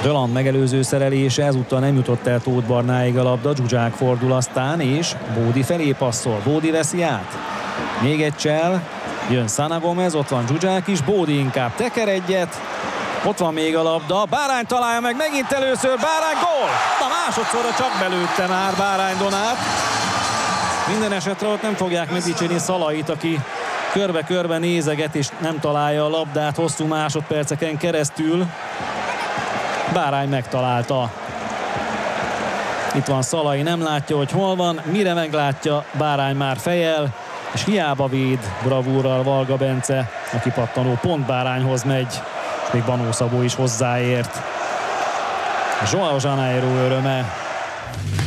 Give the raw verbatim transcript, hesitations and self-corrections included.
Röland megelőző szerelése, ezúttal nem jutott el Tóth Barnáig a labda, Zsuzsák fordul aztán, és Bódi felé passzol, Bódi veszi át. Még egy csel, jön Sana Gomez, ott van Zsuzsák is, Bódi inkább teker egyet, ott van még a labda, Bárány találja meg megint először, Bárány, gól! Na másodszorra csak belőtte már Bárány Donát. Minden esetre ott nem fogják megdicsérni Szalait, aki körbe-körbe nézeget és nem találja a labdát hosszú másodperceken keresztül. Bárány megtalálta. Itt van Szalai, nem látja, hogy hol van, mire meglátja, Bárány már fejel, és hiába véd bravúrral Varga Bence, a kipattanó pont Bárányhoz megy, és még Banó Szabó is hozzáért. João Janeiro öröme.